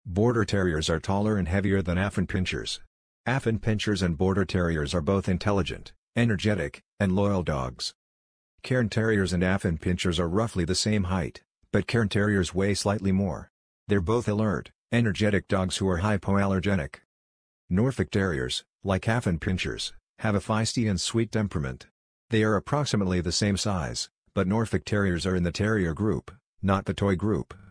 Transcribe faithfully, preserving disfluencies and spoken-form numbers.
Border Terriers are taller and heavier than Affenpinschers. Affenpinschers and Border Terriers are both intelligent, energetic, and loyal dogs. Cairn Terriers and Affenpinschers are roughly the same height, but Cairn Terriers weigh slightly more. They're both alert, energetic dogs who are hypoallergenic. Norfolk Terriers, like Affenpinschers, have a feisty and sweet temperament. They are approximately the same size, but Norfolk Terriers are in the Terrier group, not the toy group.